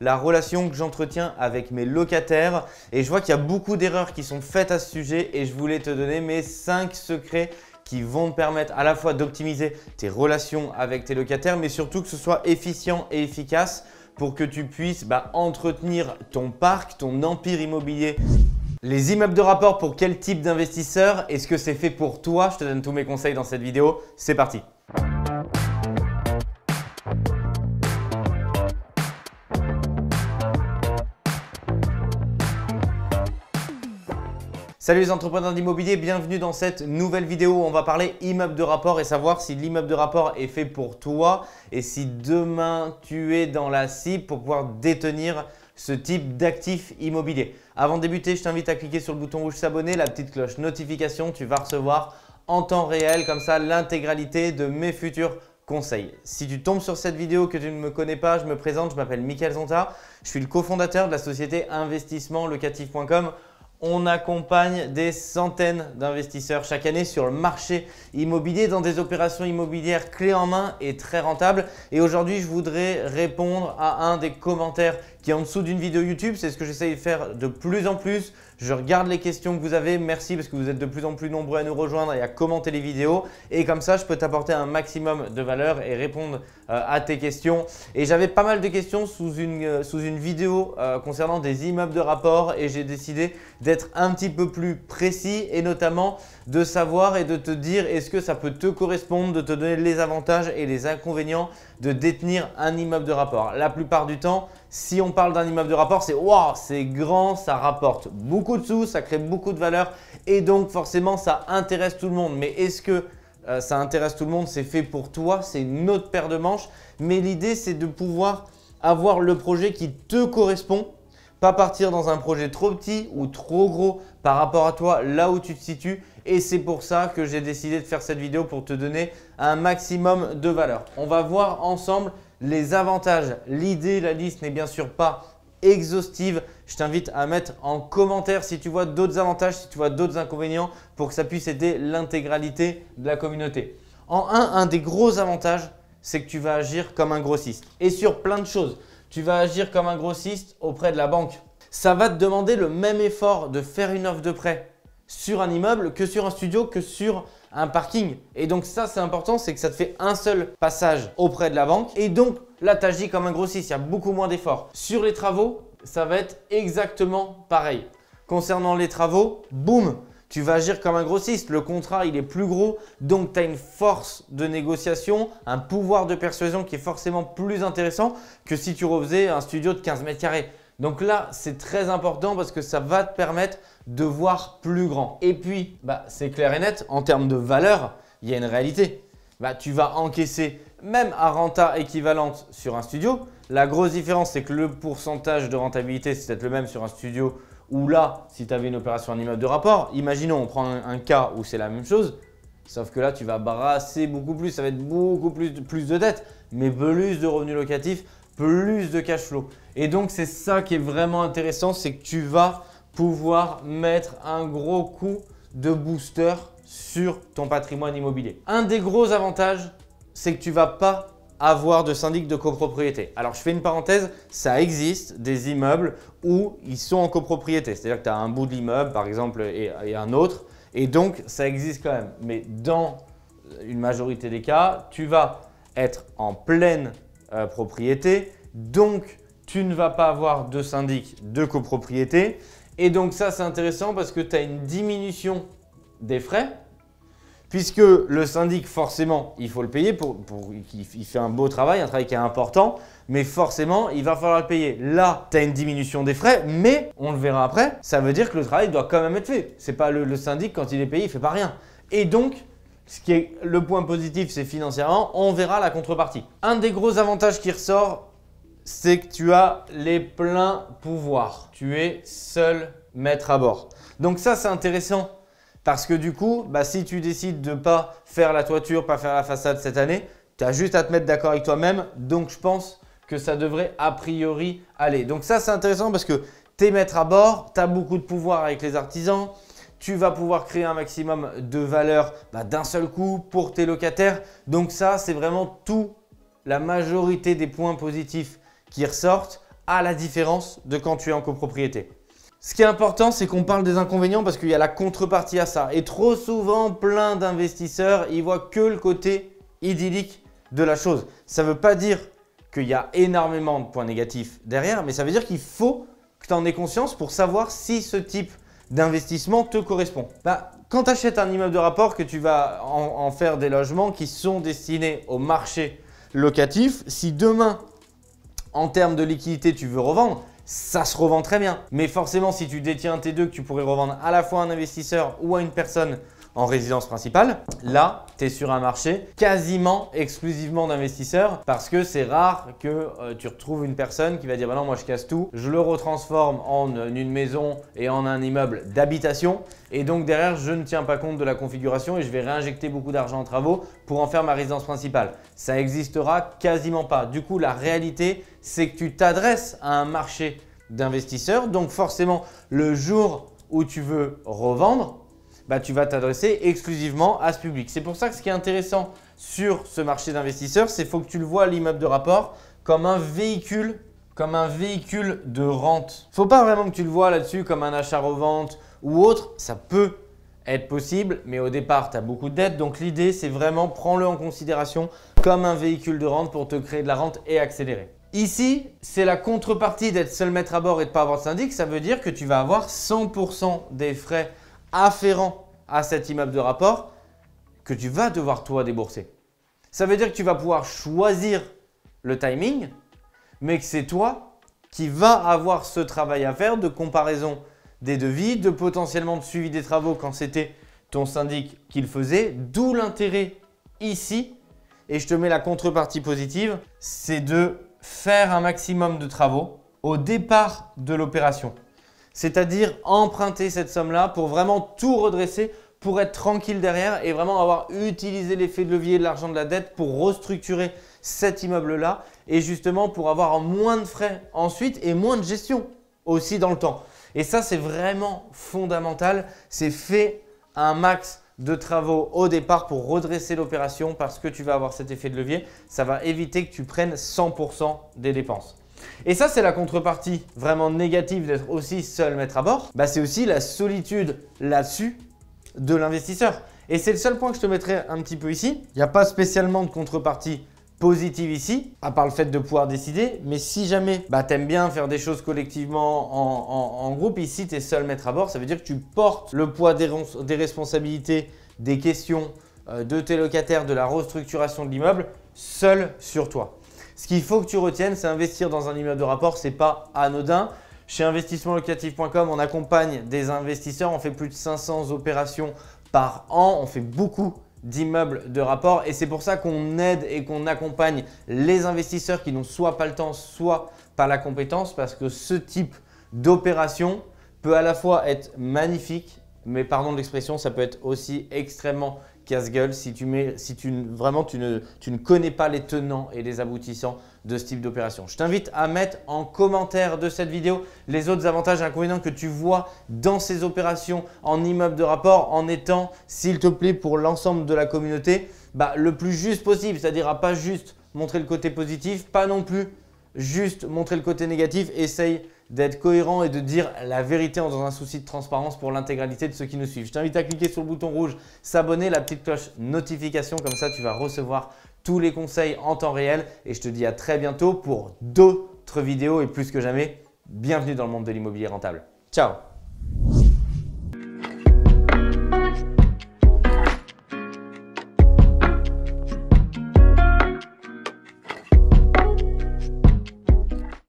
la relation que j'entretiens avec mes locataires. Et je vois qu'il y a beaucoup d'erreurs qui sont faites à ce sujet et je voulais te donner mes 5 secrets qui vont te permettre à la fois d'optimiser tes relations avec tes locataires, mais surtout que ce soit efficient et efficace pour que tu puisses entretenir ton parc, ton empire immobilier. Les immeubles de rapport pour quel type d'investisseur? Est-ce que c'est fait pour toi? Je te donne tous mes conseils dans cette vidéo. C'est parti! Salut les entrepreneurs d'immobilier, bienvenue dans cette nouvelle vidéo où on va parler immeuble de rapport et savoir si l'immeuble de rapport est fait pour toi et si demain tu es dans la cible pour pouvoir détenir ce type d'actif immobilier. Avant de débuter, je t'invite à cliquer sur le bouton rouge s'abonner, la petite cloche notification, tu vas recevoir en temps réel comme ça l'intégralité de mes futurs conseils. Si tu tombes sur cette vidéo que tu ne me connais pas, je me présente, je m'appelle Michael Zonta, je suis le cofondateur de la société investissementlocatif.com. On accompagne des centaines d'investisseurs chaque année sur le marché immobilier dans des opérations immobilières clés en main et très rentables. Et aujourd'hui, je voudrais répondre à un des commentaires qui est en dessous d'une vidéo YouTube. C'est ce que j'essaye de faire de plus en plus. Je regarde les questions que vous avez. Merci parce que vous êtes de plus en plus nombreux à nous rejoindre et à commenter les vidéos. Et comme ça, je peux t'apporter un maximum de valeur et répondre à tes questions. Et j'avais pas mal de questions sous une vidéo concernant des immeubles de rapport et j'ai décidé d'être un petit peu plus précis et notamment de savoir et de te dire est-ce que ça peut te correspondre, de te donner les avantages et les inconvénients de détenir un immeuble de rapport. La plupart du temps, si on parle d'un immeuble de rapport, c'est wow, c'est grand, ça rapporte beaucoup de sous, ça crée beaucoup de valeur et donc forcément ça intéresse tout le monde. Mais est-ce que ça intéresse tout le monde? C'est fait pour toi, c'est une autre paire de manches. Mais l'idée, c'est de pouvoir avoir le projet qui te correspond. Pas partir dans un projet trop petit ou trop gros par rapport à toi, là où tu te situes. Et c'est pour ça que j'ai décidé de faire cette vidéo pour te donner un maximum de valeur. On va voir ensemble les avantages. L'idée, la liste n'est bien sûr pas exhaustive. Je t'invite à mettre en commentaire si tu vois d'autres avantages, si tu vois d'autres inconvénients pour que ça puisse aider l'intégralité de la communauté. En un des gros avantages, c'est que tu vas agir comme un grossiste et sur plein de choses. Tu vas agir comme un grossiste auprès de la banque. Ça va te demander le même effort de faire une offre de prêt sur un immeuble que sur un studio, que sur un parking. Et donc ça, c'est important, c'est que ça te fait un seul passage auprès de la banque. Et donc là, tu agis comme un grossiste, il y a beaucoup moins d'efforts. Sur les travaux, ça va être exactement pareil. Concernant les travaux, boum, tu vas agir comme un grossiste. Le contrat, il est plus gros, donc tu as une force de négociation, un pouvoir de persuasion qui est forcément plus intéressant que si tu refaisais un studio de 15 mètres carrés. Donc là, c'est très important parce que ça va te permettre de voir plus grand. Et puis, c'est clair et net, en termes de valeur, il y a une réalité. Tu vas encaisser même à renta équivalente sur un studio. La grosse différence, c'est que le pourcentage de rentabilité, c'est peut-être le même sur un studio ou là, si tu avais une opération en immeuble de rapport, imaginons, on prend un cas où c'est la même chose, sauf que là, tu vas brasser beaucoup plus, ça va être beaucoup plus de dettes, mais plus de revenus locatifs, plus de cash flow. Et donc, c'est ça qui est vraiment intéressant, c'est que tu vas pouvoir mettre un gros coup de booster sur ton patrimoine immobilier. Un des gros avantages, c'est que tu ne vas pas avoir de syndic de copropriété. Alors, je fais une parenthèse, ça existe des immeubles où ils sont en copropriété. C'est-à-dire que tu as un bout de l'immeuble, par exemple, et un autre. Et donc, ça existe quand même. Mais dans une majorité des cas, tu vas être en pleine propriété. Donc, tu ne vas pas avoir de syndic de copropriété. Et donc, ça, c'est intéressant parce que tu as une diminution des frais. Puisque le syndic, forcément, il faut le payer il fait un beau travail, un travail qui est important, mais forcément, il va falloir le payer. Là, tu as une diminution des frais, mais on le verra après, ça veut dire que le travail doit quand même être fait. Ce n'est pas le syndic, quand il est payé, il ne fait pas rien. Et donc, ce qui est le point positif, c'est financièrement, on verra la contrepartie. Un des gros avantages qui ressort, c'est que tu as les pleins pouvoirs. Tu es seul maître à bord. Donc ça, c'est intéressant. Parce que du coup, si tu décides de ne pas faire la toiture, pas faire la façade cette année, tu as juste à te mettre d'accord avec toi-même. Donc, je pense que ça devrait a priori aller. Donc ça, c'est intéressant parce que tu es maître à bord, tu as beaucoup de pouvoir avec les artisans. Tu vas pouvoir créer un maximum de valeur d'un seul coup pour tes locataires. Donc ça, c'est vraiment la majorité des points positifs qui ressortent. à la différence de quand tu es en copropriété. Ce qui est important, c'est qu'on parle des inconvénients parce qu'il y a la contrepartie à ça. Et trop souvent, plein d'investisseurs, ils voient que le côté idyllique de la chose. Ça ne veut pas dire qu'il y a énormément de points négatifs derrière, mais ça veut dire qu'il faut que tu en aies conscience pour savoir si ce type d'investissement te correspond. Quand tu achètes un immeuble de rapport, que tu vas en faire des logements qui sont destinés au marché locatif, si demain, en termes de liquidité, tu veux revendre, ça se revend très bien. Mais forcément, si tu détiens T2, que tu pourrais revendre à la fois à un investisseur ou à une personne en résidence principale, là, tu es sur un marché quasiment exclusivement d'investisseurs parce que c'est rare que tu retrouves une personne qui va dire bah non, moi je casse tout, je le retransforme en une maison et en un immeuble d'habitation et donc derrière, je ne tiens pas compte de la configuration et je vais réinjecter beaucoup d'argent en travaux pour en faire ma résidence principale. Ça n'existera quasiment pas. Du coup, la réalité, c'est que tu t'adresses à un marché d'investisseurs. Donc forcément, le jour où tu veux revendre, tu vas t'adresser exclusivement à ce public. C'est pour ça que ce qui est intéressant sur ce marché d'investisseurs, c'est qu'il faut que tu le vois l'immeuble de rapport comme un véhicule de rente. Il ne faut pas vraiment que tu le vois là-dessus comme un achat-revente ou autre. Ça peut être possible, mais au départ, tu as beaucoup de dettes. Donc l'idée, c'est vraiment prends-le en considération comme un véhicule de rente pour te créer de la rente et accélérer. Ici, c'est la contrepartie d'être seul maître à bord et de ne pas avoir de syndic. Ça veut dire que tu vas avoir 100% des frais afférents à cet immeuble de rapport que tu vas devoir toi débourser. Ça veut dire que tu vas pouvoir choisir le timing, mais que c'est toi qui vas avoir ce travail à faire de comparaison des devis, de potentiellement de suivi des travaux quand c'était ton syndic qui le faisait. D'où l'intérêt ici, et je te mets la contrepartie positive, c'est de faire un maximum de travaux au départ de l'opération. C'est-à-dire emprunter cette somme-là pour vraiment tout redresser, pour être tranquille derrière et vraiment avoir utilisé l'effet de levier de l'argent de la dette pour restructurer cet immeuble-là et justement pour avoir moins de frais ensuite et moins de gestion aussi dans le temps. Et ça, c'est vraiment fondamental. C'est fait un max de travaux au départ pour redresser l'opération parce que tu vas avoir cet effet de levier. Ça va éviter que tu prennes 100% des dépenses. Et ça, c'est la contrepartie vraiment négative d'être aussi seul maître à bord. C'est aussi la solitude là-dessus de l'investisseur. Et c'est le seul point que je te mettrai un petit peu ici. Il n'y a pas spécialement de contrepartie positive ici, à part le fait de pouvoir décider. Mais si jamais tu aimes bien faire des choses collectivement en groupe, ici, tu es seul maître à bord. Ça veut dire que tu portes le poids des responsabilités, des questions de tes locataires, de la restructuration de l'immeuble, seul sur toi. Ce qu'il faut que tu retiennes, c'est investir dans un immeuble de rapport, ce n'est pas anodin. Chez investissementlocatif.com, on accompagne des investisseurs, on fait plus de 500 opérations par an, on fait beaucoup d'immeubles de rapport et c'est pour ça qu'on aide et qu'on accompagne les investisseurs qui n'ont soit pas le temps, soit pas la compétence parce que ce type d'opération peut à la fois être magnifique, mais pardon de l'expression, ça peut être aussi extrêmement casse-gueule si tu ne connais pas les tenants et les aboutissants de ce type d'opération. Je t'invite à mettre en commentaire de cette vidéo les autres avantages et inconvénients que tu vois dans ces opérations en immeuble de rapport en étant, s'il te plaît, pour l'ensemble de la communauté, le plus juste possible. C'est-à-dire à pas juste montrer le côté positif, pas non plus juste montrer le côté négatif. Essaye d'être cohérent et de dire la vérité dans un souci de transparence pour l'intégralité de ceux qui nous suivent. Je t'invite à cliquer sur le bouton rouge, s'abonner, la petite cloche notification, comme ça tu vas recevoir tous les conseils en temps réel et je te dis à très bientôt pour d'autres vidéos et plus que jamais, bienvenue dans le monde de l'immobilier rentable. Ciao!